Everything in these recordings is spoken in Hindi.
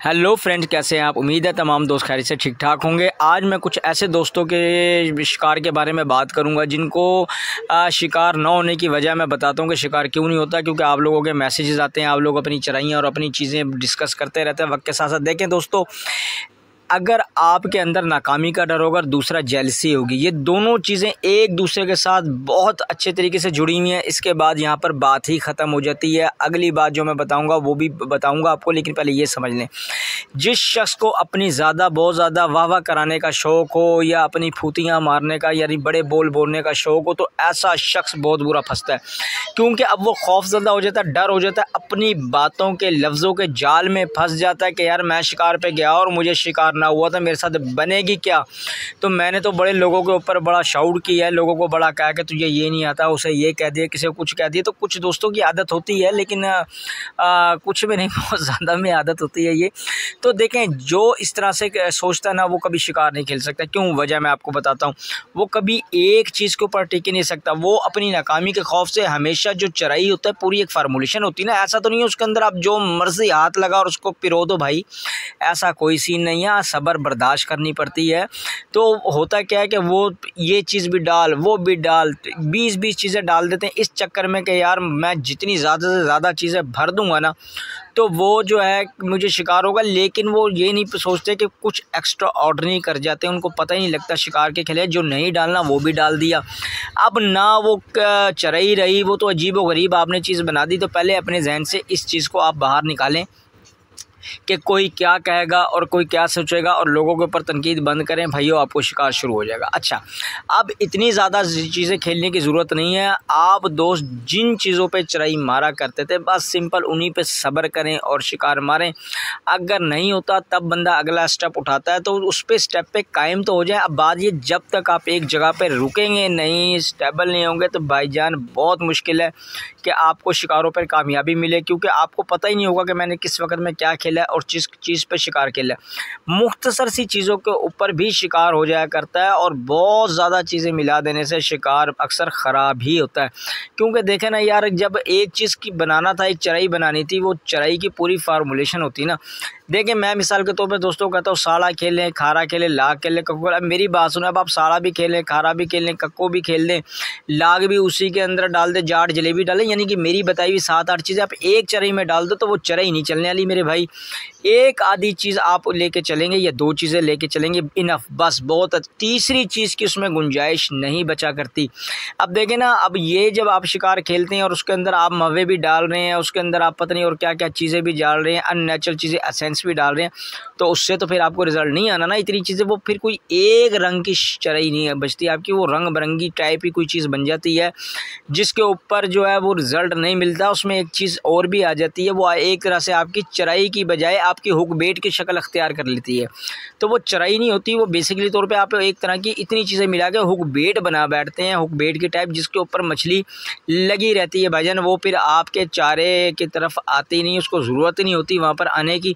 हेलो फ्रेंड्स, कैसे हैं आप। उम्मीद है तमाम दोस्त खैरियत से ठीक ठाक होंगे। आज मैं कुछ ऐसे दोस्तों के शिकार के बारे में बात करूंगा जिनको शिकार न होने की वजह मैं बताता हूं कि शिकार क्यों नहीं होता। क्योंकि आप लोगों के मैसेजेस आते हैं, आप लोग अपनी चराइयाँ और अपनी चीज़ें डिस्कस करते रहते हैं वक्त के साथ साथ। देखें दोस्तों, अगर आपके अंदर नाकामी का डर होगा, दूसरा जेलसी होगी, ये दोनों चीज़ें एक दूसरे के साथ बहुत अच्छे तरीके से जुड़ी हुई हैं। इसके बाद यहाँ पर बात ही ख़त्म हो जाती है। अगली बात जो मैं बताऊँगा वो भी बताऊँगा आपको, लेकिन पहले ये समझ लें, जिस शख्स को अपनी बहुत ज़्यादा वाह कराने का शौक़ हो या अपनी फूतियाँ मारने का यानी बड़े बोल बोलने का शौक़ हो, तो ऐसा शख्स बहुत बुरा फंसता है। क्योंकि अब वो खौफज़दा हो जाता है, डर हो जाता है, अपनी बातों के लफ्ज़ों के जाल में फंस जाता है कि यार मैं शिकार पे गया और मुझे शिकार ना हुआ था, मेरे साथ बनेगी क्या। तो मैंने तो बड़े लोगों के ऊपर बड़ा शाउट किया है, लोगों को बड़ा कहा कि तुझे ये नहीं आता, उसे ये कह दिया, किसी को कुछ कह दिया। तो कुछ दोस्तों की आदत होती है, लेकिन कुछ में नहीं, बहुत ज़्यादा में आदत होती है ये। तो देखें, जो इस तरह से सोचता है ना, वो कभी शिकार नहीं खेल सकता। क्यों, वजह मैं आपको बताता हूँ। वो कभी एक चीज़ के ऊपर टिक नहीं सकता। वो अपनी नाकामी के खौफ से हमेशा जो चराई होता है, पूरी एक फार्मूलेशन होती है ना, ऐसा तो नहीं है उसके अंदर आप जो मर्जी हाथ लगा और उसको पिरो दो भाई, ऐसा कोई सीन नहीं है। सब्र बर्दाश्त करनी पड़ती है। तो होता क्या है कि वो ये चीज़ भी डाल, वो भी डाल, 20 चीज़ें डाल देते हैं इस चक्कर में कि यार मैं जितनी ज़्यादा से ज़्यादा चीज़ें भर दूंगा ना, तो वो जो है मुझे शिकार होगा। लेकिन वो ये नहीं सोचते कि कुछ एक्स्ट्रा ऑर्डनरी कर जाते हैं, उनको पता ही नहीं लगता शिकार के खिले जो नहीं डालना वो भी डाल दिया। अब ना वो चराई रही, वो तो अजीबो गरीब आपने चीज़ बना दी। तो पहले अपने जहन से इस चीज़ को आप बाहर निकालें कि कोई क्या कहेगा और कोई क्या सोचेगा, और लोगों के ऊपर तनकीद बंद करें। भाइयों, आपको शिकार शुरू हो जाएगा। अच्छा, अब इतनी ज़्यादा चीज़ें खेलने की ज़रूरत नहीं है। आप दोस्त जिन चीज़ों पे चराई मारा करते थे, बस सिंपल उन्हीं पे सब्र करें और शिकार मारें। अगर नहीं होता तब बंदा अगला स्टेप उठाता है, तो उस पर स्टेप पे कायम तो हो जाए। अब बात ये, जब तक आप एक जगह पर रुकेंगे नहीं, स्टेबल नहीं होंगे, तो भाईजान बहुत मुश्किल है कि आपको शिकारों पर कामयाबी मिले। क्योंकि आपको पता ही नहीं होगा कि मैंने किस वक्त में क्या खेला और जिस चीज़ पे शिकार खेला। मुख्तसर सी चीज़ों के ऊपर भी शिकार हो जाया करता है, और बहुत ज़्यादा चीज़ें मिला देने से शिकार अक्सर ख़राब ही होता है। क्योंकि देखें ना यार, जब एक चीज़ की बनाना था, एक चराई बनानी थी, वो चराई की पूरी फार्मूलेशन होती ना। देखें, मैं मिसाल के तौर पे दोस्तों कहता हूँ, साड़ा खेलें, खारा खेलें, लाग खेलें, कक्को। अब मेरी बात सुनो, अब आप साड़ा भी खेलें, खारा भी खेलें, कक्को भी खेल दें, लाग भी उसी के अंदर डाल दें, जाट जलेबी डालें, यानी कि मेरी बताई हुई 7-8 चीज़ें आप एक चराई में डाल दो, तो वो चराई नहीं चलने वाली मेरे भाई। एक आधी चीज़ आप लेके चलेंगे या 2 चीज़ें लेके चलेंगे, इनफ, बस बहुत। तीसरी चीज़ की उसमें गुंजाइश नहीं बचा करती। अब देखें ना, अब ये जब आप शिकार खेलते हैं और उसके अंदर आप मवे भी डाल रहे हैं, उसके अंदर आप पता नहीं और क्या क्या चीज़ें भी डाल रहे हैं, अननेचुरल चीज़ें, एसेंस भी डाल रहे हैं, तो उससे तो फिर आपको रिजल्ट नहीं आना ना। इतनी चीज़ें, वो फिर कोई एक रंग की चराई नहीं बचती आपकी, वो रंग बिरंगी टाइप की कोई चीज़ बन जाती है, जिसके ऊपर जो है वो रिजल्ट नहीं मिलता। उसमें एक चीज़ और भी आ जाती है, वो एक तरह से आपकी चराई की बजाय आपकी हुक बेट की शक्ल अख्तियार कर लेती है। तो वो चराई नहीं होती, वो बेसिकली तौर पे आप एक तरह की इतनी चीज़ें मिला के हुक बेट बना बैठते हैं, हुक बेट की टाइप, जिसके ऊपर मछली लगी रहती है भाईजान। वो फिर आपके चारे की तरफ आती नहीं, उसको ज़रूरत नहीं होती वहाँ पर आने की।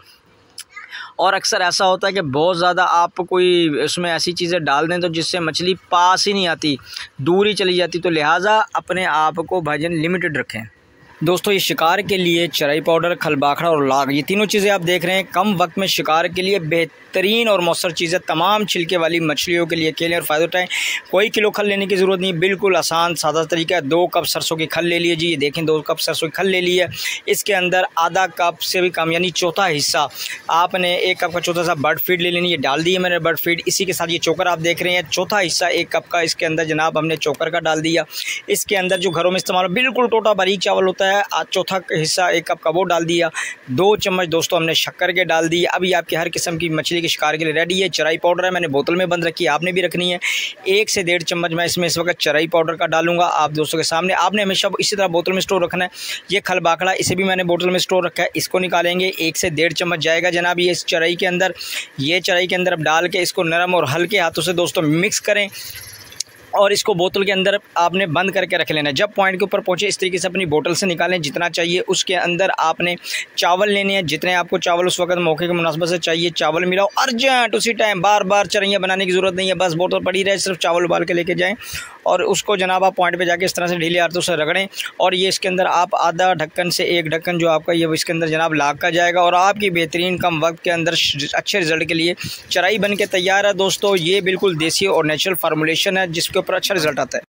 और अक्सर ऐसा होता है कि बहुत ज़्यादा आप कोई उसमें ऐसी चीज़ें डाल दें तो जिससे मछली पास ही नहीं आती, दूर ही चली जाती। तो लिहाजा अपने आप को भाईजान लिमिटेड रखें। दोस्तों, ये शिकार के लिए चराई पाउडर, खलबाखड़ा और लाग, ये तीनों चीज़ें आप देख रहे हैं, कम वक्त में शिकार के लिए बेहतरीन और मौसर चीज़ें तमाम छिलके वाली मछलियों के लिए खेलें और फ़ायदा उठाएं। कोई किलो खल लेने की ज़रूरत नहीं, बिल्कुल आसान सादा तरीका है। 2 कप सरसों की खल ले लीजिए, ये देखें 2 कप सरसों की खल ले ली है। इसके अंदर आधा कप से भी कम यानी चौथा हिस्सा आपने 1 कप का चौथा हिस्सा बर्ड फीड ले लेनी है। डाल दी है मैंने बर्ड फीड। इसी के साथ ये चोकर आप देख रहे हैं, चौथा हिस्सा 1 कप का इसके अंदर जनाब हमने चोकर का डाल दिया। इसके अंदर जो घरों में इस्तेमाल बिल्कुल टोटा बारीक चावल होता है, चौथा हिस्सा 1 कप का वो डाल दिया। 2 चम्मच दोस्तों हमने शक्कर के डाल दिए। अभी आपकी हर किस्म की मछली के शिकार के लिए रेडी है। चराई पाउडर है, मैंने बोतल में बंद रखी है, आपने भी रखनी है। 1 से 1.5 चम्मच मैं इसमें इस वक्त चराई पाउडर का डालूंगा आप दोस्तों के सामने। आपने हमेशा इसी तरह बोतल में स्टोर रखना है। ये खलबाखड़ा, इसे भी मैंने बोतल में स्टोर रखा है, इसको निकालेंगे। 1 से 1.5 चम्मच जाएगा जनाब ये इस चराई के अंदर। ये चराई के अंदर अब डाल के इसको नरम और हल्के हाथों से दोस्तों मिक्स करें और इसको बोतल के अंदर आपने बंद करके रख लेना है। जब पॉइंट के ऊपर पहुँचे इस तरीके से अपनी बोतल से निकालें जितना चाहिए। उसके अंदर आपने चावल लेने हैं, जितने आपको चावल उस वक्त मौके के मुनासबत से चाहिए चावल मिलाओ अर्जेंट उसी टाइम। बार बार चरैयाँ बनाने की ज़रूरत नहीं है, बस बोतल पड़ी रहे, सिर्फ चावल उबाल के लेके जाएँ और उसको जनाब आप पॉइंट पे जाके इस तरह से ढीले हाथों से रगड़ें। और ये इसके अंदर आप आधा ढक्कन से एक ढक्कन जो आपका ये इसके अंदर जनाब लाग का जाएगा और आपकी बेहतरीन कम वक्त के अंदर अच्छे रिज़ल्ट के लिए चराई बन के तैयार है। दोस्तों ये बिल्कुल देसी और नेचुरल फार्मूलेशन है जिसके ऊपर अच्छा रिज़ल्ट आता है।